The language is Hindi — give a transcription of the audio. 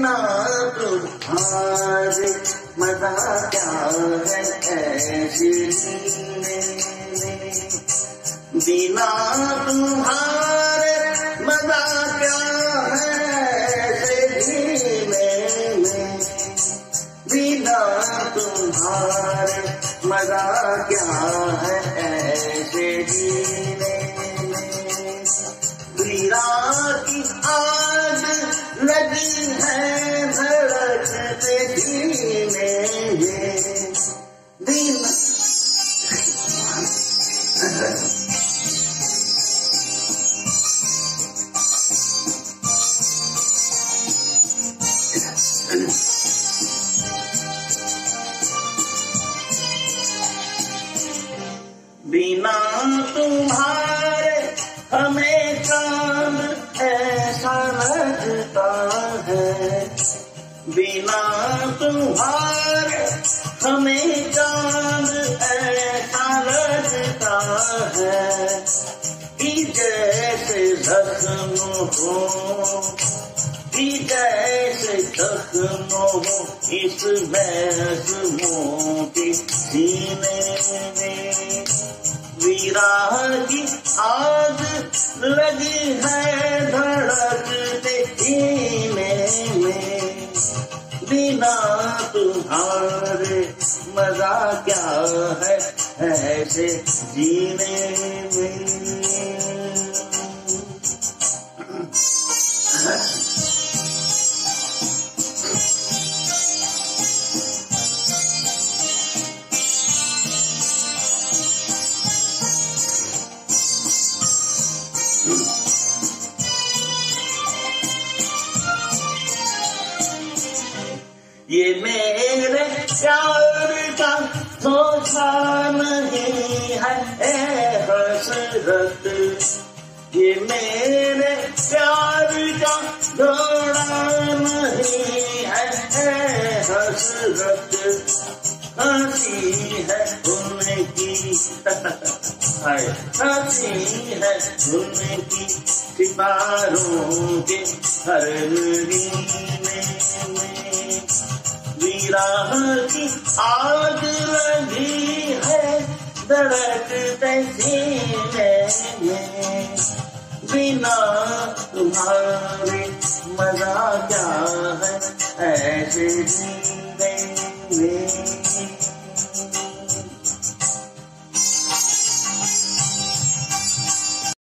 बिना तुम्हारे मजा क्या है ऐसे जीने में, बिना तुम्हारे मजा क्या है ऐसे जीने में, बिना तुम्हारे मजा क्या है ऐसे जीने में। वीरा की आग लगी है धड़कते सीने में, बिना बिना तुम्हारे हमें चांद ऐसा लगता है, बिना तुम्हारे हमें चांद ऐसा लगता है कि जैसे जख्म हो, कि जैसे जख्म हो इस महज़ूमों के सीने में। वीरा की आग लगी है धड़कते सीने में, बिना तुम्हारे मजा क्या है ऐसे जीने में। ये मेरे प्यार का धोखा नहीं है हसरत, ये मेरे प्यार का धोखा नहीं है हसरत। हंसी है उनकी हंसी है उनकी सितारों के हर नीने में। वीरा की आग लगी है धड़कते सीने में, बिना तुम्हारे मजा क्या है ऐसे जीने में।